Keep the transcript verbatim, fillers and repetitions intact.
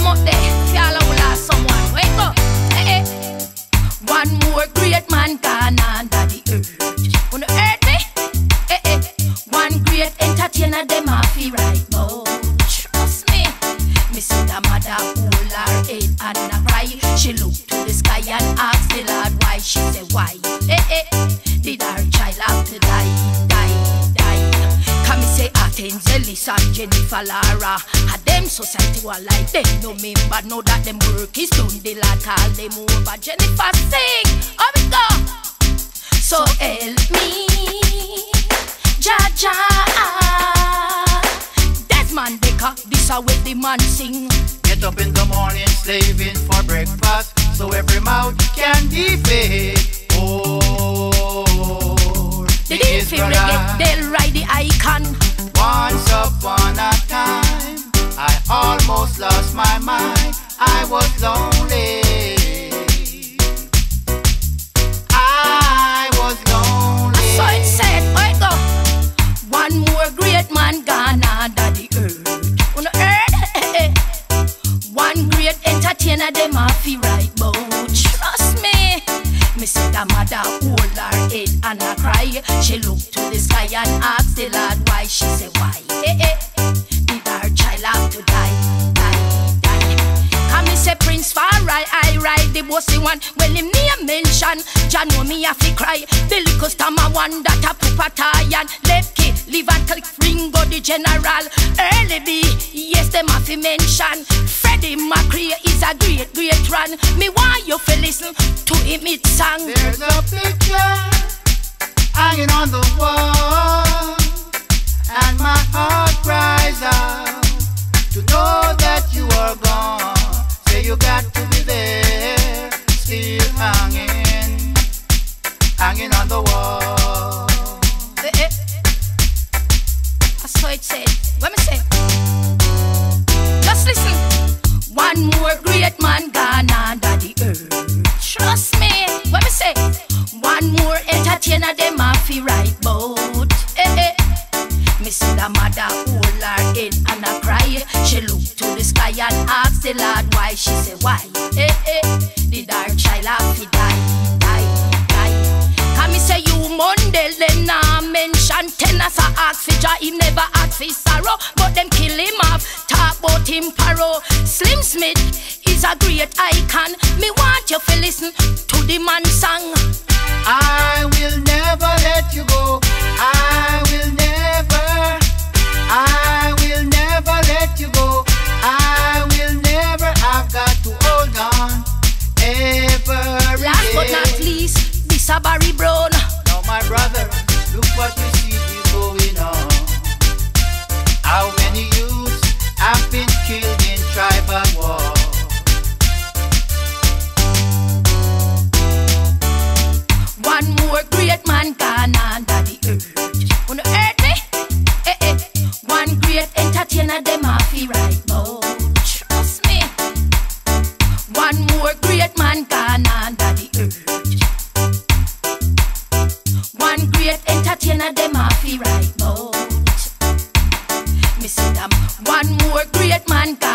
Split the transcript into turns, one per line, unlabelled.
them up there. Y'all will last someone. Wake up. Eh, eh. One more great man gone under the earth. On the earth, me? Eh, eh. One great entertainer, them a feel right now. Trust me. Me see the mother hold her head and a cry. She looked to the sky and asked the Lord why. She said, why? Eh, eh. Did her child have to die? Die, die. Come me say Athens, Ellis and Jennifer Lara. Had them society were like them no me, but know that them work is done. The Lord call them over. Jennifer sing, how we go? So help me, Jah Jah. Desmond Dekker, this a way the man sing.
Get up in the morning, slaving for breakfast, so every mouth can be fed. Oh,
the days for reggae, they'll ride the icon.
Once upon a time, I almost lost my mind. I was lonely. I was lonely.
So it said, wake up. One more great man gone under the earth. On the earth, one great entertainer, them a feel right bout. Trust me. Me see the mother hold her head and a cry. She looked to the sky and asked the Lord why. She said, why? Eh, eh. Did her child have to die? Die, die. Come me say Prince Farai, I ride the bossy one. Well, him name mention, Jah know me have to cry. The little stammer one that a pupa tie and left kid, live and click Ringo the general. Early B, yes, them have to mention. Freddie McCree is a great, great run. Me want you to listen to him it song.
There's a picture hanging on the wall, and my heart cries out to know that you are gone. Say you got to be there, still hanging, hanging on the wall.
Eh, eh. That's what it said. What me say? Just listen. One more great man gone under the earth. Trust me. What me say? One more entertainer, them a feel right bout. Eh, eh. Me see the mother hold her head and a cry. She looked to the sky and asked the Lord why. She said, why? Eh, eh. Did her child have to die? Die, die. Can me say you Mundell, them nah mention. Tennis a ask for Jah, him never ask for sorrow. But them kill him off, talk about him paro. Slim Smith is a great icon. Me want you to listen to the man song.
I will never let you go. I will never, I will never let you go. I will never, I've got to hold on ever.
Last but not least, this a Barry Brown.
Now my brother, look what you see is going on. How many youths have been killed in tribal war?
One more great man gone under the earth. On the earth, me? Eh, eh. One great entertainer, them a feel right now. Trust me. One more great man gone under the earth. One great entertainer, them a feel right now. Me see them. One more great man gone